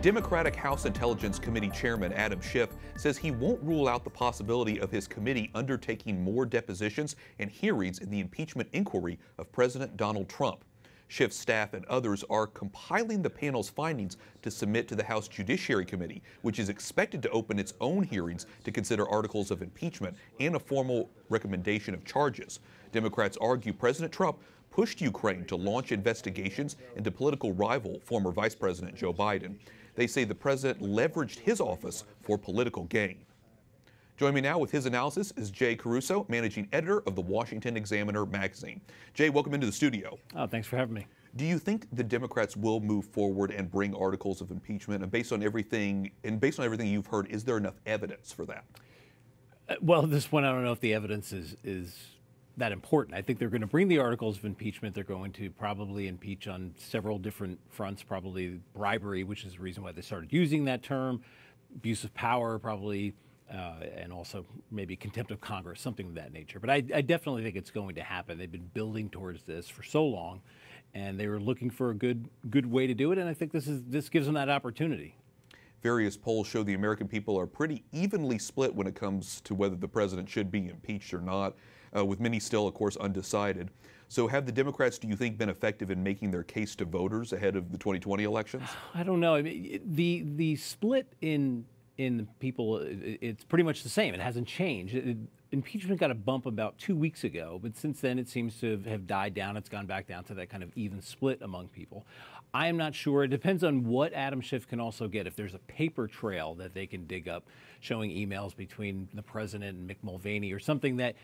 Democratic House Intelligence Committee Chairman Adam Schiff says he won't rule out the possibility of his committee undertaking more depositions and hearings in the impeachment inquiry of President Donald Trump. Schiff's staff and others are compiling the panel's findings to submit to the House Judiciary Committee, which is expected to open its own hearings to consider articles of impeachment and a formal recommendation of charges. Democrats argue President Trump pushed Ukraine to launch investigations into political rival former Vice President Joe Biden. They say the president leveraged his office for political gain. Joining me now with his analysis is Jay Caruso, managing editor of the Washington Examiner magazine. Jay, welcome into the studio. Oh, thanks for having me. Do you think the Democrats will move forward and bring articles of impeachment? And based on everything you've heard, is there enough evidence for that? Well, at this point, I don't know if the evidence is that important. I think they're going to bring the articles of impeachment. They're going to probably impeach on several different fronts, probably bribery, which is the reason why they started using that term, abuse of power, probably, and also maybe contempt of Congress, something of that nature. But I definitely think it's going to happen. They've been building towards this for so long, and they were looking for a good way to do it, and I think this gives them that opportunity. Various polls show the American people are pretty evenly split when it comes to whether the president should be impeached or not, with many still, of course, undecided. So have the Democrats, do you think, been effective in making their case to voters ahead of the 2020 elections? I don't know. I mean, the split in people, it's pretty much the same. It hasn't changed. Impeachment got a bump about 2 weeks ago, but since then it seems to have died down. It's gone back down to that kind of even split among people. I am not sure. It depends on what Adam Schiff can also get. If there's a paper trail that they can dig up showing emails between the president and Mick Mulvaney or something that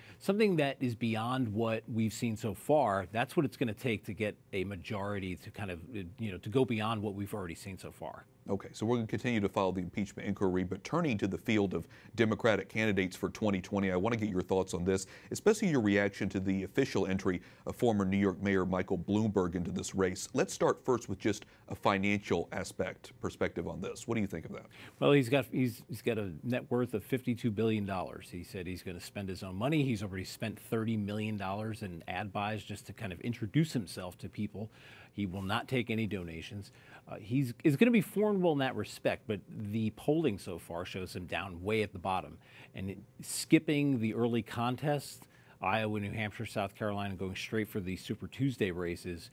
is beyond what we've seen so far, that's what it's going to take to get a majority to kind of, to go beyond what we've already seen so far. Okay, so we're going to continue to follow the impeachment inquiry, but turning to the field of Democratic candidates for 2020, I want to get your thoughts on this, especially your reaction to the official entry of former New York Mayor Michael Bloomberg into this race. Let's start first with just a financial perspective on this. What do you think of that? Well, he's got a net worth of $52 billion. He said he's going to spend his own money. He's already spent $30 million in ad buys just to kind of introduce himself to people. He will not take any donations. He's going to be formidable in that respect, but the polling so far shows him down way at the bottom. And skipping the early contests, Iowa, New Hampshire, South Carolina, going straight for the Super Tuesday races,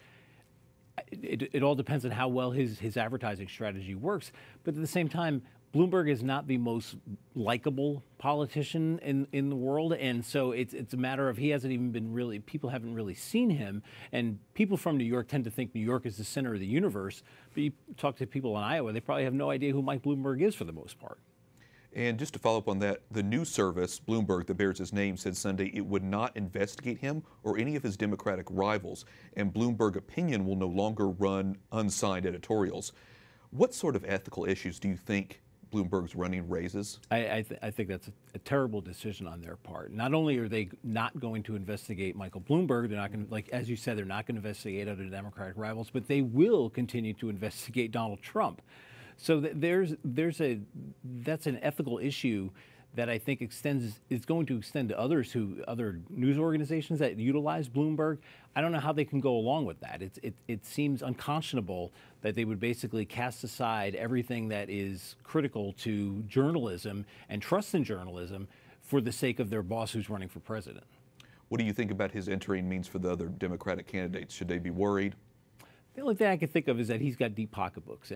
it all depends on how well his advertising strategy works. But at the same time, Bloomberg is not the most likable politician in the world, and so it's a matter of he hasn't even been really, people haven't really seen him, and people from New York tend to think New York is the center of the universe, but you talk to people in Iowa, they probably have no idea who Mike Bloomberg is for the most part. And just to follow up on that, the news service, Bloomberg, that bears his name, said Sunday it would not investigate him or any of his Democratic rivals, and Bloomberg Opinion will no longer run unsigned editorials. What sort of ethical issues do you think Bloomberg's running raises? I think that's a terrible decision on their part. Not only are they not going to investigate Michael Bloomberg, they're not going to, like as you said, they're not going to investigate other Democratic rivals, but they will continue to investigate Donald Trump. So that's an ethical issue that I think is going to extend to other news organizations that utilize Bloomberg. I don't know how they can go along with that. It seems unconscionable that they would basically cast aside everything that is critical to journalism and trust in journalism for the sake of their boss who's running for president. What do you think about his entering means for the other Democratic candidates? Should they be worried? The only thing I can think of is that he's got deep pocketbook,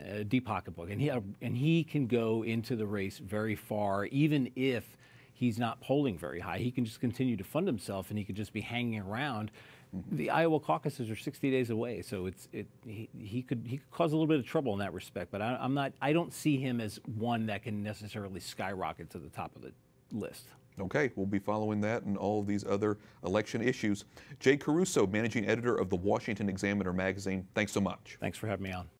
and he can go into the race very far, even if he's not polling very high. He can just continue to fund himself, and he could just be hanging around. The Iowa caucuses are 60 days away, so he could cause a little bit of trouble in that respect. But I don't see him as one that can necessarily skyrocket to the top of the list. Okay, we'll be following that and all of these other election issues. Jay Caruso, managing editor of the Washington Examiner magazine, thanks so much. Thanks for having me on.